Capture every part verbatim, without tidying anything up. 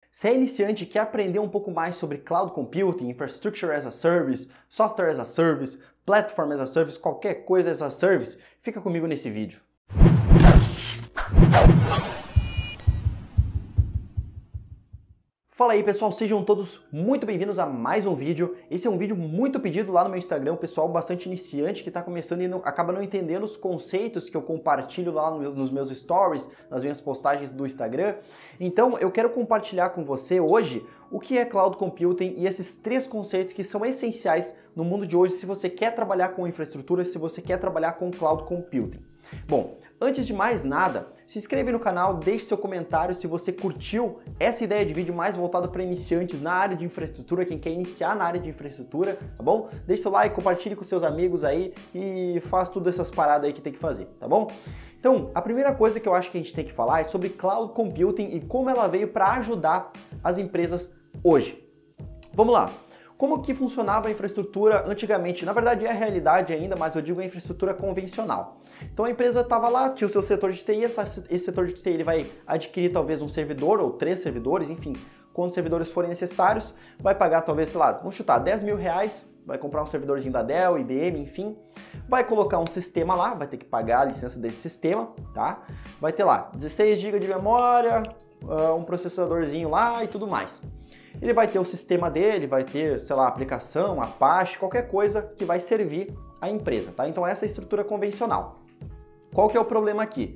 Se é iniciante e quer aprender um pouco mais sobre Cloud Computing, Infrastructure as a Service, Software as a Service, Platform as a Service, qualquer coisa as a Service, fica comigo nesse vídeo. Fala aí pessoal, sejam todos muito bem-vindos a mais um vídeo. Esse é um vídeo muito pedido lá no meu Instagram, o pessoal bastante iniciante que está começando e não, acaba não entendendo os conceitos que eu compartilho lá no meus, nos meus stories, nas minhas postagens do Instagram. Então eu quero compartilhar com você hoje o que é Cloud Computing e esses três conceitos que são essenciais no mundo de hoje se você quer trabalhar com infraestrutura, se você quer trabalhar com Cloud Computing. Bom, antes de mais nada, se inscreve no canal, deixe seu comentário se você curtiu essa ideia de vídeo mais voltada para iniciantes na área de infraestrutura, quem quer iniciar na área de infraestrutura, tá bom? Deixe seu like, compartilhe com seus amigos aí e faz todas essas paradas aí que tem que fazer, tá bom? Então, a primeira coisa que eu acho que a gente tem que falar é sobre Cloud Computing e como ela veio para ajudar as empresas hoje. Vamos lá. Como que funcionava a infraestrutura antigamente? Na verdade é a realidade ainda, mas eu digo a infraestrutura convencional. Então a empresa estava lá, tinha o seu setor de T I, essa, esse setor de T I ele vai adquirir talvez um servidor ou três servidores, enfim, quantos servidores forem necessários, vai pagar talvez, sei lá, vamos chutar, dez mil reais, vai comprar um servidorzinho da Dell, I B M, enfim, vai colocar um sistema lá, vai ter que pagar a licença desse sistema, tá? Vai ter lá dezesseis gigas de memória, um processadorzinho lá e tudo mais. Ele vai ter o sistema dele, vai ter, sei lá, aplicação, Apache, qualquer coisa que vai servir a empresa, tá? Então essa é a estrutura convencional. Qual que é o problema aqui?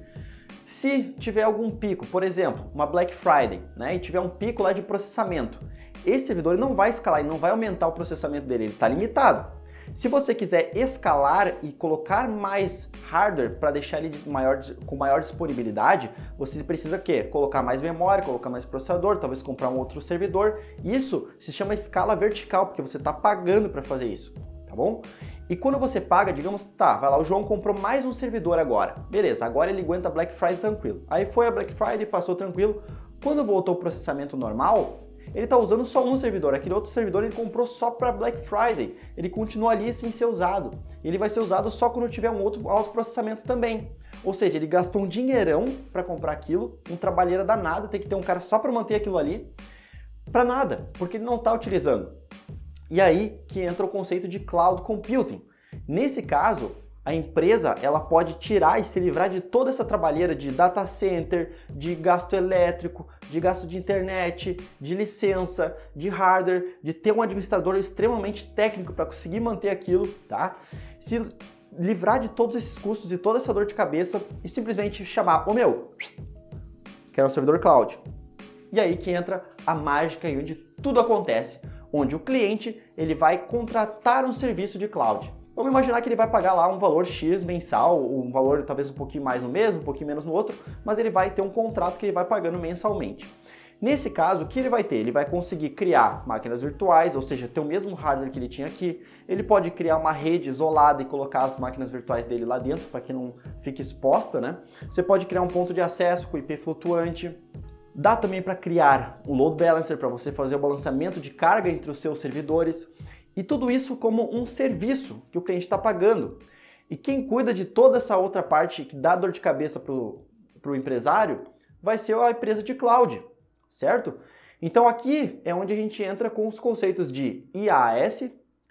Se tiver algum pico, por exemplo, uma Black Friday, né, e tiver um pico lá de processamento, esse servidor não vai escalar e não vai aumentar o processamento dele, ele está limitado. Se você quiser escalar e colocar mais hardware para deixar ele maior, com maior disponibilidade, você precisa o quê? Colocar mais memória, colocar mais processador, talvez comprar um outro servidor. Isso se chama escala vertical, porque você está pagando para fazer isso, tá bom? E quando você paga, digamos, tá, vai lá, o João comprou mais um servidor agora. Beleza, agora ele aguenta Black Friday tranquilo. Aí foi a Black Friday, passou tranquilo. Quando voltou o processamento normal, ele está usando só um servidor, aquele outro servidor ele comprou só para Black Friday, ele continua ali sem ser usado. Ele vai ser usado só quando tiver um outro alto processamento também. Ou seja, ele gastou um dinheirão para comprar aquilo, um trabalheira danada, tem que ter um cara só para manter aquilo ali, para nada, porque ele não está utilizando. E aí que entra o conceito de Cloud Computing. Nesse caso, a empresa ela pode tirar e se livrar de toda essa trabalheira de data center, de gasto elétrico, de gasto de internet, de licença, de hardware, de ter um administrador extremamente técnico para conseguir manter aquilo, tá? Se livrar de todos esses custos e toda essa dor de cabeça e simplesmente chamar, ô meu, quero um servidor cloud. E aí que entra a mágica e onde tudo acontece, onde o cliente ele vai contratar um serviço de cloud. Vamos imaginar que ele vai pagar lá um valor X mensal, um valor talvez um pouquinho mais no mesmo, um pouquinho menos no outro, mas ele vai ter um contrato que ele vai pagando mensalmente. Nesse caso, o que ele vai ter? Ele vai conseguir criar máquinas virtuais, ou seja, ter o mesmo hardware que ele tinha aqui. Ele pode criar uma rede isolada e colocar as máquinas virtuais dele lá dentro para que não fique exposta, né? Você pode criar um ponto de acesso com I P flutuante. Dá também para criar um load balancer para você fazer o balanceamento de carga entre os seus servidores. E tudo isso como um serviço que o cliente está pagando. E quem cuida de toda essa outra parte que dá dor de cabeça para o empresário vai ser a empresa de cloud, certo? Então aqui é onde a gente entra com os conceitos de I A S,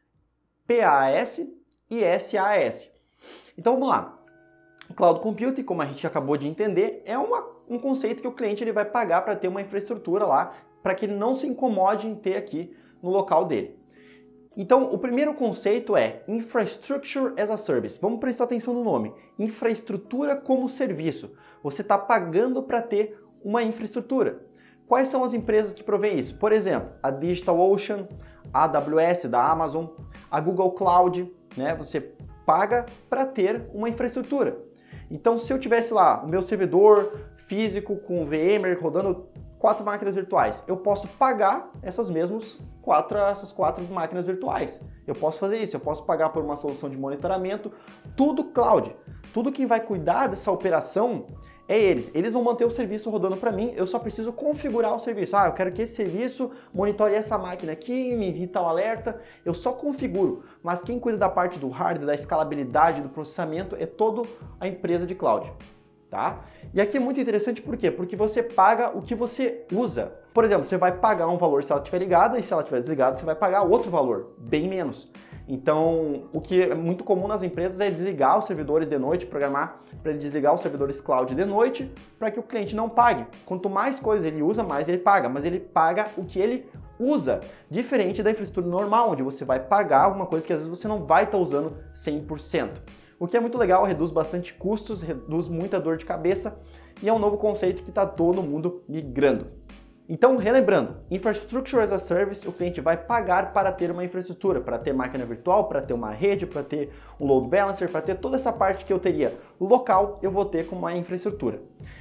P A S e S A S. Então vamos lá. Cloud Computing, como a gente acabou de entender, é uma, um conceito que o cliente ele vai pagar para ter uma infraestrutura lá, para que ele não se incomode em ter aqui no local dele. Então, o primeiro conceito é Infrastructure as a Service. Vamos prestar atenção no nome. Infraestrutura como serviço. Você está pagando para ter uma infraestrutura. Quais são as empresas que provêm isso? Por exemplo, a DigitalOcean, a AWS da Amazon, a Google Cloud, né? Você paga para ter uma infraestrutura. Então, se eu tivesse lá o meu servidor físico com VMware rodando quatro máquinas virtuais, eu posso pagar essas mesmas quatro, essas quatro máquinas virtuais. Eu posso fazer isso, eu posso pagar por uma solução de monitoramento, tudo cloud. Tudo que vai cuidar dessa operação é eles. Eles vão manter o serviço rodando para mim, eu só preciso configurar o serviço. Ah, eu quero que esse serviço monitore essa máquina aqui, me irrita o alerta, eu só configuro. Mas quem cuida da parte do hardware, da escalabilidade, do processamento é toda a empresa de cloud. tá? E aqui é muito interessante por quê? Porque você paga o que você usa. Por exemplo, você vai pagar um valor se ela estiver ligada e se ela estiver desligada, você vai pagar outro valor, bem menos. Então, o que é muito comum nas empresas é desligar os servidores de noite, programar para ele desligar os servidores cloud de noite, para que o cliente não pague. Quanto mais coisas ele usa, mais ele paga, mas ele paga o que ele usa, diferente da infraestrutura normal, onde você vai pagar alguma coisa que às vezes você não vai estar usando cem por cento. O que é muito legal, reduz bastante custos, reduz muita dor de cabeça e é um novo conceito que está todo mundo migrando. Então, relembrando, Infrastructure as a Service, o cliente vai pagar para ter uma infraestrutura, para ter máquina virtual, para ter uma rede, para ter um load balancer, para ter toda essa parte que eu teria local, eu vou ter com uma infraestrutura.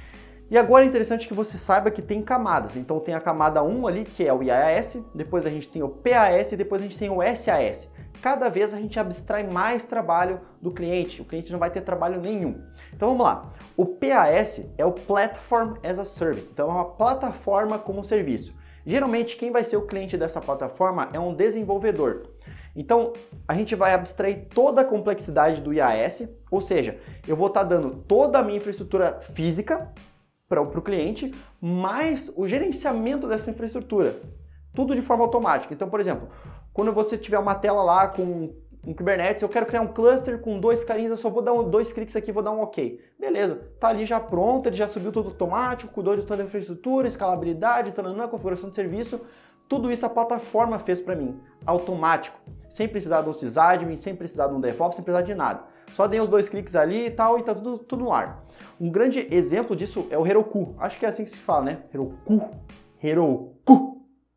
E agora é interessante que você saiba que tem camadas. Então tem a camada um ali, que é o I A S, depois a gente tem o P A S e depois a gente tem o S A S. Cada vez a gente abstrai mais trabalho do cliente, o cliente não vai ter trabalho nenhum. Então vamos lá, o P A S é o Platform as a Service, então é uma plataforma como serviço. Geralmente quem vai ser o cliente dessa plataforma é um desenvolvedor. Então a gente vai abstrair toda a complexidade do I A S, ou seja, eu vou estar dando toda a minha infraestrutura física para o cliente, mais o gerenciamento dessa infraestrutura. Tudo de forma automática. Então, por exemplo, quando você tiver uma tela lá com um Kubernetes, eu quero criar um cluster com dois carinhas, eu só vou dar um, dois cliques aqui e vou dar um OK. Beleza, tá ali já pronto, ele já subiu tudo automático, cuidou de toda a infraestrutura, escalabilidade, tananã, configuração de serviço. Tudo isso a plataforma fez para mim, automático, sem precisar do sysadmin, sem precisar de um DevOps, sem precisar de nada. Só dei os dois cliques ali e tal, e tá tudo, tudo no ar. Um grande exemplo disso é o Heroku. Acho que é assim que se fala, né? Heroku. Heroku.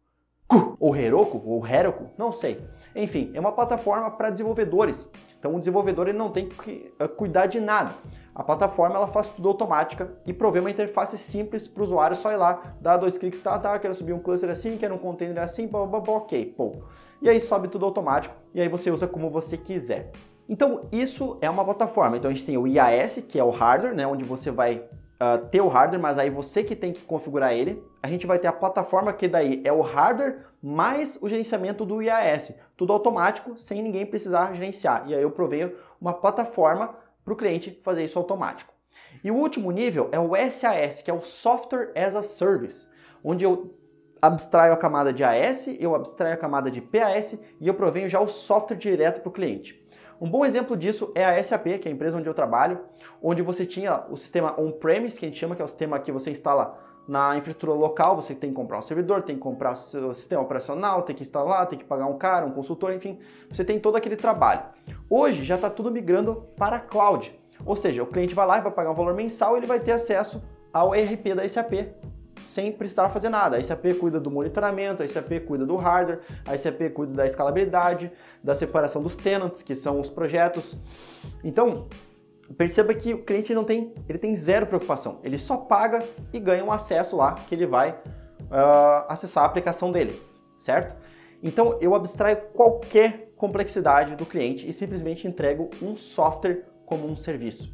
Ku. Ou Heroku, ou Heroku, não sei. Enfim, é uma plataforma para desenvolvedores. Então o desenvolvedor ele não tem que cuidar de nada. A plataforma ela faz tudo automática e provê uma interface simples para o usuário só ir lá, dar dois cliques, tá, tá, quero subir um cluster assim, quero um container assim, blá, blá, blá, ok, pô. E aí sobe tudo automático e aí você usa como você quiser. Então isso é uma plataforma. Então a gente tem o I A S, que é o hardware, né, onde você vai uh, ter o hardware, mas aí você que tem que configurar ele. A gente vai ter a plataforma, que daí é o hardware mais o gerenciamento do I A S. Tudo automático, sem ninguém precisar gerenciar. E aí eu proveio uma plataforma para o cliente fazer isso automático. E o último nível é o S A S, que é o Software as a Service, onde eu abstraio a camada de A S, eu abstraio a camada de P A S e eu provenho já o software direto para o cliente. Um bom exemplo disso é a S A P, que é a empresa onde eu trabalho, onde você tinha o sistema on-premise, que a gente chama, que é o sistema que você instala na infraestrutura local, você tem que comprar um servidor, tem que comprar o seu sistema operacional, tem que instalar, tem que pagar um cara, um consultor, enfim, você tem todo aquele trabalho. Hoje já está tudo migrando para a cloud, ou seja, o cliente vai lá e vai pagar um valor mensal e ele vai ter acesso ao E R P da S A P, sem precisar fazer nada. A S A P cuida do monitoramento, a S A P cuida do hardware, a S A P cuida da escalabilidade, da separação dos tenants, que são os projetos. Então, perceba que o cliente não tem, ele tem zero preocupação. Ele só paga e ganha um acesso lá que ele vai uh, acessar a aplicação dele, certo? Então, eu abstraio qualquer complexidade do cliente e simplesmente entrego um software como um serviço.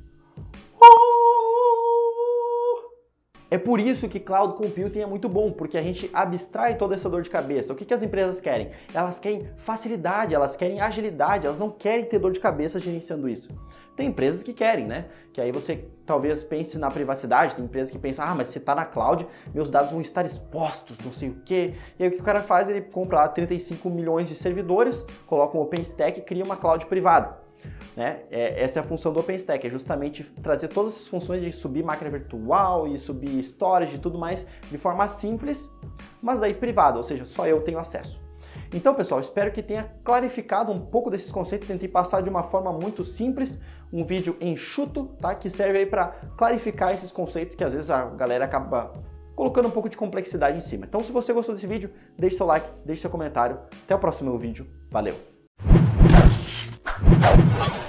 É por isso que Cloud Computing é muito bom, porque a gente abstrai toda essa dor de cabeça. O que, que as empresas querem? Elas querem facilidade, elas querem agilidade, elas não querem ter dor de cabeça gerenciando isso. Tem empresas que querem, né? Que aí você talvez pense na privacidade, tem empresas que pensam, ah, mas se tá na cloud, meus dados vão estar expostos, não sei o quê. E aí o que o cara faz? Ele compra lá trinta e cinco milhões de servidores, coloca um OpenStack e cria uma cloud privada. Né? É, essa é a função do OpenStack, é justamente trazer todas essas funções de subir máquina virtual e subir storage e tudo mais de forma simples, mas daí privada, ou seja, só eu tenho acesso. Então, pessoal, espero que tenha clarificado um pouco desses conceitos, tentei passar de uma forma muito simples, um vídeo enxuto, tá? Que serve aí para clarificar esses conceitos que às vezes a galera acaba colocando um pouco de complexidade em cima. Então, se você gostou desse vídeo, deixe seu like, deixe seu comentário. Até o próximo vídeo. Valeu!